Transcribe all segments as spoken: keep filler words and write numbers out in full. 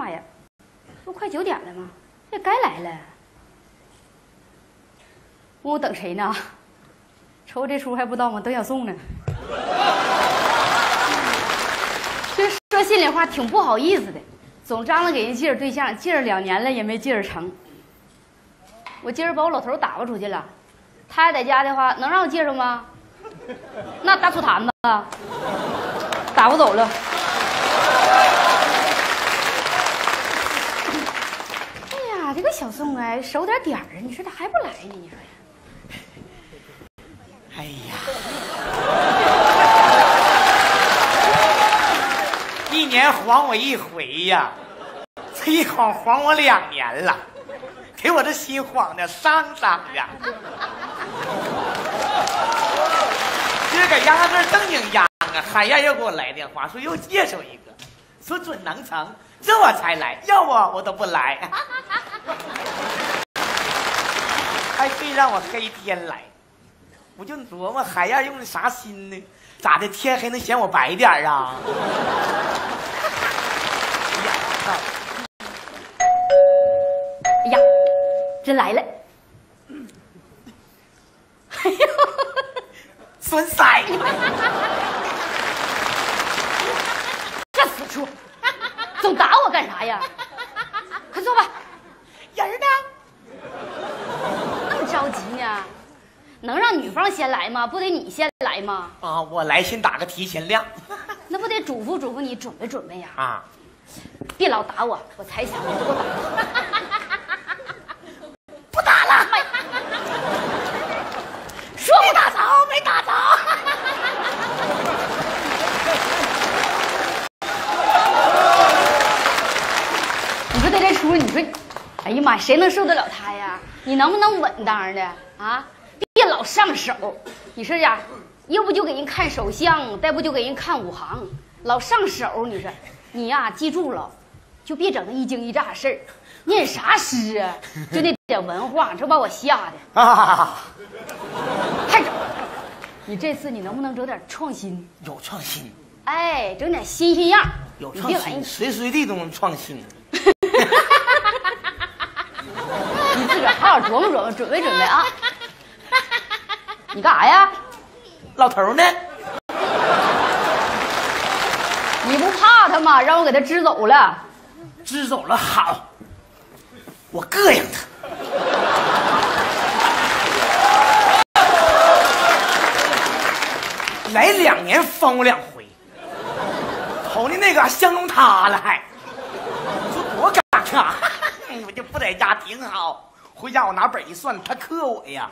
妈呀，都快九点了吗？这该来了。问我等谁呢？瞅我这出还不知道吗？等小宋呢。这说心里话，挺不好意思的，总张罗给人介绍对象，介绍两年了也没介绍成。我今儿把我老头打发出去了，他要在家的话，能让我介绍吗？那大醋坛子打发走了。哎呀，这个小宋啊，守点点儿啊，你说他还不来呢？你说呀？ 哎呀，一年还我一回呀，这一晃还我两年了，给我这心慌的伤伤的。今儿个压根正经压啊，海燕又给我来电话，说又介绍一个，说准能成，这我才来，要不我都不来。还非让我黑天来，我就琢磨海燕用的啥心呢？咋的？天黑能嫌我白点儿啊？ 哎呀，真来了！哎呦， 孙塞！ 这死出，总打我干啥呀？快坐吧。 人呢？ 那么着急呢？能让女方先来吗？不得你先来吗？ 啊，我来先打个提前量。 那不得嘱咐嘱咐你准备准备呀？ 啊， 别老打我，我才想你就给我打。不打了。 说不打着没打着。你说他这出，你说，哎呀妈，谁能受得了他呀？你能不能稳当的啊？别老上手。你说呀，要不就给人看手相，再不就给人看五行，老上手。你说，你呀，记住了，就别整那一惊一乍事儿。念啥诗啊？就那点文化，这把我吓的啊！ 还整？你这次你能不能整点创新？ 有创新。 哎，整点新鲜样。 有创新，随随地都能创新。 你自个儿好好琢磨琢磨，准备准备啊！你干啥呀？ 老头呢？ 你不怕他吗？让我给他支走了。 支走了好，我膈应他。来两年封我两回，头的那个相中他了还，说多尴尬。我就不在家挺好，回家我拿本一算，他克我呀，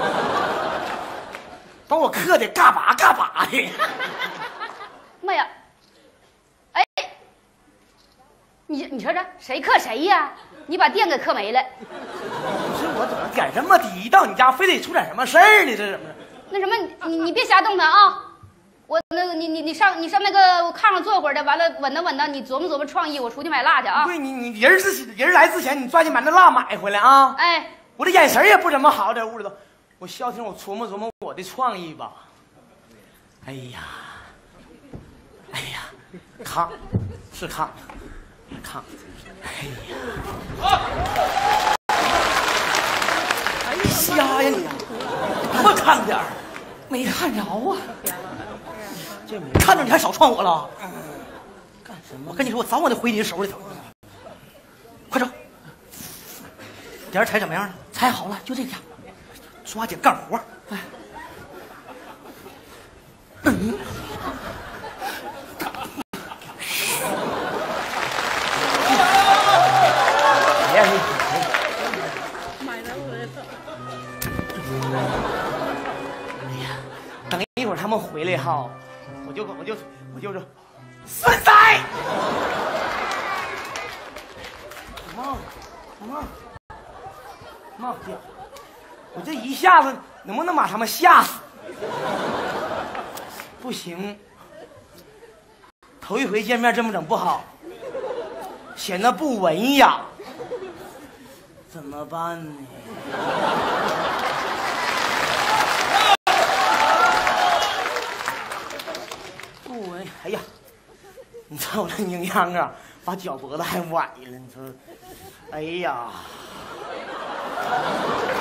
把我克的嘎巴嘎巴的。 妈呀！哎，你你说这谁克谁呀？你把店给克没了。 不是我怎么点这么低，一到你家非得出点什么事儿呢？这怎么？ 那什么，你你别瞎动弹啊！我那个你你你上你上那个炕上坐会儿的，完了稳当稳当，你琢磨琢磨创意，我出去买蜡去啊！ 对你你人之人来之前，你抓紧把那蜡买回来啊！ 哎， 我这眼神也不怎么好，在屋里头，我消停，我琢磨琢磨我的创意吧。哎呀，哎呀，炕是炕，炕，哎呀，哎瞎呀你，多看点儿，没看着啊。这没看着你还少撞我了？嗯、干什么？我跟你说，我早晚得回你手里头。快走！点儿踩怎么样了？踩好了，就这样，抓紧干活。哎，嗯，哎呀，买了我的。哎呀，等一会儿他们回来哈。我就我就我就说，孙仔，妈妈妈呀！我这一下子能不能把他们吓死？不行，头一回见面这么整不好，显得不文雅。怎么办呢？不文，哎呀！ 你瞅我这拧样啊，把脚脖子还崴了。你说，哎呀！